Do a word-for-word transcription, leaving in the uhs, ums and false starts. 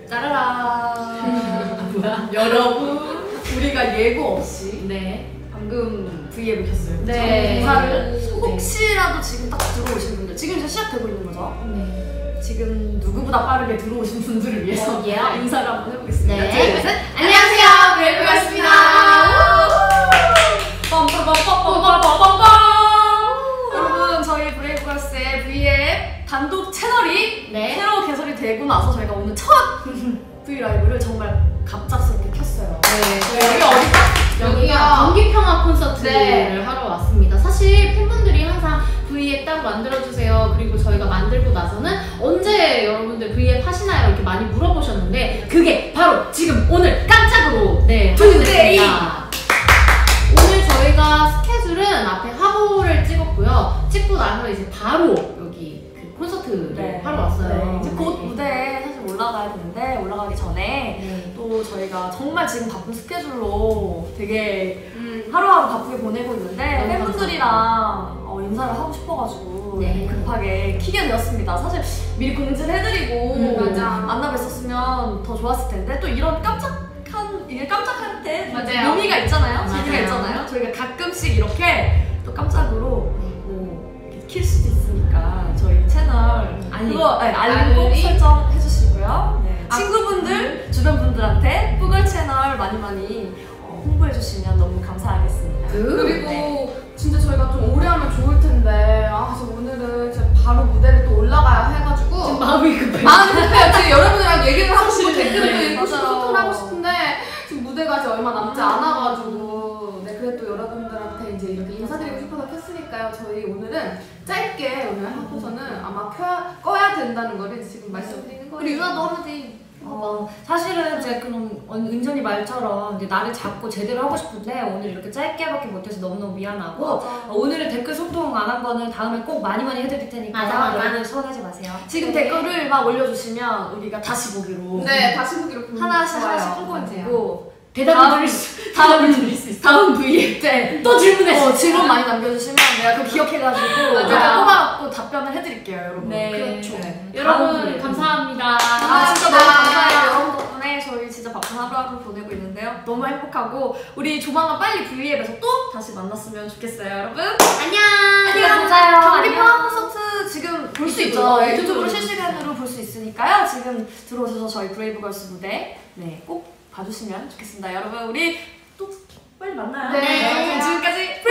짜라란. 뭐야? 여러분, 우리가 예고 없이 네. 방금 브이앱을 켰어요. 네. 인사를 혹시라도 지금 딱 들어오신 분들, 지금 이제 시작되고 있는 거죠? 네. 지금 누구보다 빠르게 들어오신 분들을 위해서 어, yeah. 인사를 한번 해보겠습니다. 네. 둘, 셋. 안녕하세요, 브레이브걸스입니다. 빰빰빰빰빰빰빰빰. 여러분, 저희 브레이브걸스의 브이앱 단독 채널이 네. 새로 개설이 되고 나서 저희가 오늘 첫 브이라이브를 정말 갑작스럽게 켰어요. 네. 여기 어디가? 여기가 경기평화 콘서트를 네. 하러 왔습니다. 사실 팬분들이 항상 브이앱 따로 만들어주세요. 그리고 저희가 만들고 나서는 언제 여러분들 브이앱 하시나요? 이렇게 많이 물어보셨는데 그게 바로 지금 오늘 깜짝으로 네, 하게 됐습니다. 오늘 저희가 스케줄은 앞에 화보를 찍었고요. 찍고 나서 이제 바로 여기 그 콘서트를 네. 하러 왔어요. 네. 이제 곧 네. 무대에 사실 올라가야 되는데 올라가기 전에 네. 또 저희가 정말 지금 바쁜 스케줄로 되게 음. 하루하루 바쁘게 보내고 있는데 너무 팬분들이랑 어, 인사를 하고 싶어가지고 네. 급하게 키게 되었습니다. 사실 미리 공지를 해드리고 음, 맞아. 만나 뵀었으면 더 좋았을 텐데 또 이런 깜짝한 이게 깜짝한테 맞아요. 묘미가 있잖아요. 재미가 맞아요. 있잖아요. 저희가 가끔씩 이렇게 또 깜짝으로 뭐 이렇게 킬 수도 있으니까 저희 채널 알림. 그거 네, 알림 꼭 알림. 설정해 주시고요. 네. 아, 친구분들, 주변 분들한테 뿌걸 채널 많이 많이 어, 홍보해 주시면 너무 감사하겠습니다. 그리고 네. 진짜 저희가 좀 오래 하면 좋을 텐데 아 그래서 오늘은 진짜 바로 무대를 또 올라가야 해가지고 지금 마음이 급해요. 마음이 급해요. 지금 여러분이랑 얘기를 하고 싶고 댓글을 네, 읽고 싶고 맞아요. 소통을 하고 싶은데 지금 무대가 아직 얼마 남지 않아가지고 네 그래 또 여러분들한테 이제 이렇게 인사드리고 싶어서 켰으니까요. 저희 오늘은 짧게 오늘 하고서는 아마 켜야, 꺼야 된다는 거를 지금 말씀드리는 거예요. 우리 유나도 한마디. 어, 사실은 이제 그럼 은전이 말처럼 이제 나를 잡고 제대로 하고 싶은데 오늘 이렇게 짧게밖에 못해서 너무너무 미안하고 어, 오늘은 댓글 소통 안 한 거는 다음에 꼭 많이 많이 해드릴 테니까 맞아, 맞아. 여러분 서운하지 마세요. 지금 네. 댓글을 막 올려주시면 우리가 다시 보기로 네 다시 보기로 보면 하나씩 좋아요. 하나씩 꼼꼼히 보고 대답을 다음- 드릴 수 다음 드릴 수 있어. 다음 브이앱 때 또 질문해. 어, 질문 많이 남겨주시면 내가 그거 기억해가지고 맞아요. 제가 뽑아갖고 답변을 해드릴게요, 여러분. 네. 그렇죠. 네. 여러분 감사합니다. 아, 진짜 너무 감사합니다. 감사해요. 여러분 덕분에 저희 진짜 바쁜 하루하루 보내고 있는데요. 너무 행복하고 우리 조만간 빨리 브이앱에서 또 다시 만났으면 좋겠어요, 여러분. 안녕. 안녕. 감사해요. 경기 평화 콘서트 지금 볼 수 있죠. 유튜브로. 유튜브로 실시간으로 볼 수 있으니까요. 지금 들어오셔서 저희 브레이브걸스 무대 네, 꼭 봐주시면 좋겠습니다. 여러분, 우리 또 빨리 만나요. 네. 그럼 지금까지